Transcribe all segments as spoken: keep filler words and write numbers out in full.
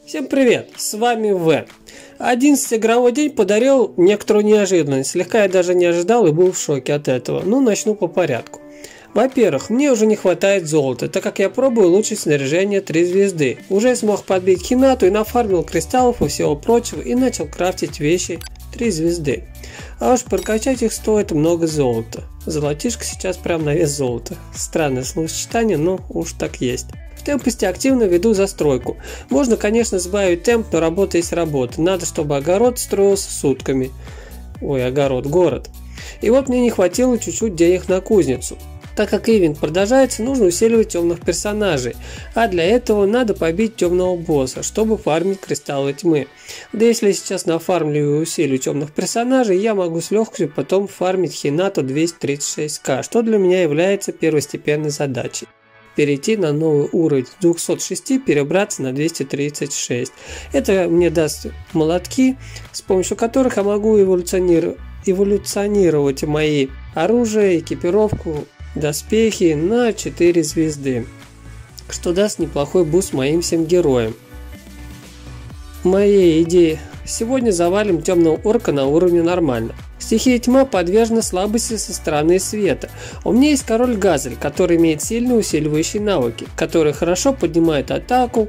Всем привет, с вами В. одиннадцатый игровой день подарил некоторую неожиданность, слегка я даже не ожидал и был в шоке от этого. Ну, начну по порядку. Во-первых, мне уже не хватает золота, так как я пробую улучшить снаряжение три звезды. Уже смог подбить Хинату и нафармил кристаллов и всего прочего и начал крафтить вещи три звезды. А уж прокачать их стоит много золота. Золотишко сейчас прям на вес золота. Странное словосочетание, но уж так есть. В темпости активно веду застройку. Можно, конечно, сбавить темп, но работа есть работа. Надо, чтобы огород строился сутками. Ой, огород, город. И вот мне не хватило чуть-чуть денег на кузницу. Так как ивент продолжается, нужно усиливать темных персонажей, а для этого надо побить темного босса, чтобы фармить кристаллы тьмы. Да если я сейчас нафармлю и усилю темных персонажей, я могу с легкостью потом фармить Хинату двести тридцать шесть ка, что для меня является первостепенной задачей. Перейти на новый уровень с двухсот шести перебраться на двести тридцать шесть. Это мне даст молотки, с помощью которых я могу эволюционировать, эволюционировать мои оружие, экипировку, доспехи на четыре звезды, что даст неплохой буст моим всем героям. Моей идеи: сегодня завалим темного орка на уровне нормально. Стихия тьма подвержена слабости со стороны света. У меня есть король Газель, который имеет сильные усиливающие навыки, которые хорошо поднимают атаку,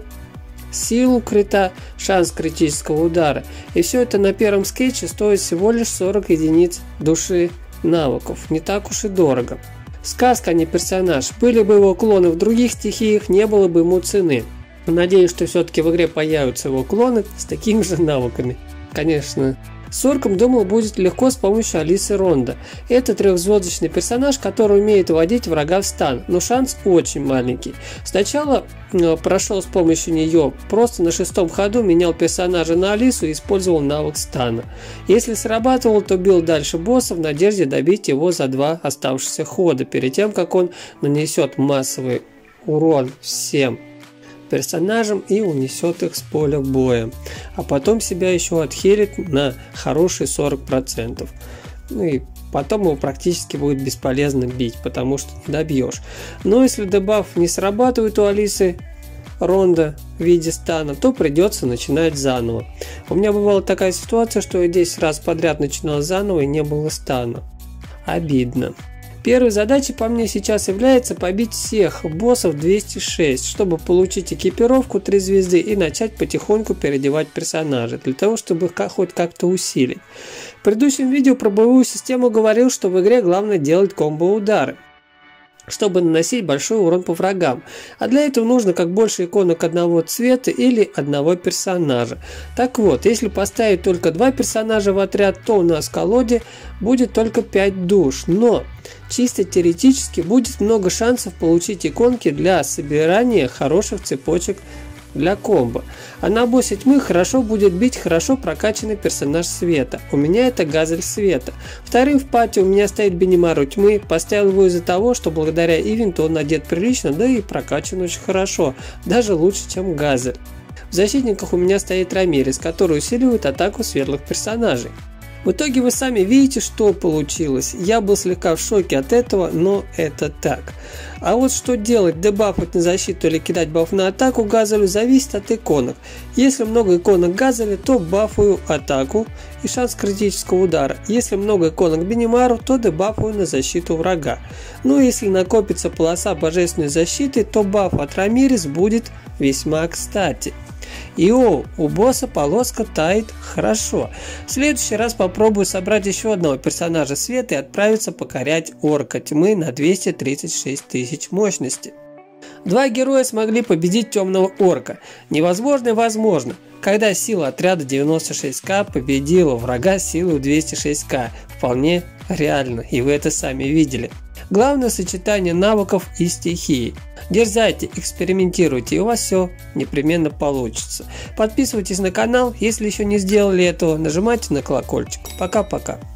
силу крита, шанс критического удара. И все это на первом скетче стоит всего лишь сорок единиц души навыков. Не так уж и дорого. Сказка, а не персонаж. Были бы его клоны в других стихиях, не было бы ему цены. Надеюсь, что все-таки в игре появятся его клоны с такими же навыками. Конечно, с орком, думал, будет легко с помощью Алисы Ронда. Это трехзвездочный персонаж, который умеет вводить врага в стан, но шанс очень маленький. Сначала э, прошел с помощью нее, просто на шестом ходу менял персонажа на Алису и использовал навык стана. Если срабатывал, то бил дальше босса в надежде добить его за два оставшихся хода, перед тем, как он нанесет массовый урон всем персонажам и унесет их с поля боя, а потом себя еще отхилит на хорошие сорок процентов. Ну и потом его практически будет бесполезно бить, потому что не добьешь. Но если дебаф не срабатывает у Алисы Ронда в виде стана, то придется начинать заново. У меня бывала такая ситуация, что я десять раз подряд начинал заново и не было стана. Обидно. Первой задачей по мне сейчас является побить всех боссов двести шесть, чтобы получить экипировку три звезды и начать потихоньку переодевать персонажей, для того, чтобы их хоть как-то усилить. В предыдущем видео про боевую систему говорил, что в игре главное делать комбо-удары, чтобы наносить большой урон по врагам. А для этого нужно как больше иконок одного цвета или одного персонажа. Так вот, если поставить только два персонажа в отряд, то у нас в колоде будет только пять душ. Но чисто теоретически будет много шансов получить иконки для собирания хороших цепочек для комбо. А на боссе тьмы хорошо будет бить хорошо прокачанный персонаж света. У меня это Газель света. Вторым в пати у меня стоит Бенемару тьмы. Поставил его из-за того, что благодаря ивенту он одет прилично, да и прокачан очень хорошо. Даже лучше, чем Газель. В защитниках у меня стоит Рамирес, который усиливает атаку светлых персонажей. В итоге вы сами видите, что получилось. Я был слегка в шоке от этого, но это так. А вот что делать, дебафать на защиту или кидать баф на атаку Газелю, зависит от иконок. Если много иконок Газеля, то бафую атаку и шанс критического удара. Если много иконок Бенемару, то дебафую на защиту врага. Ну и если накопится полоса божественной защиты, то баф от Рамирес будет весьма кстати. И о, у босса полоска тает хорошо. В следующий раз попробую собрать еще одного персонажа света и отправиться покорять орка тьмы на двести тридцать шесть тысяч мощности. Два героя смогли победить темного орка. Невозможно и возможно. Когда сила отряда девяносто шесть ка победила врага силой двести шесть ка. Вполне реально, и вы это сами видели. Главное сочетание навыков и стихии. Дерзайте, экспериментируйте, и у вас все непременно получится. Подписывайтесь на канал, если еще не сделали этого, нажимайте на колокольчик. Пока-пока.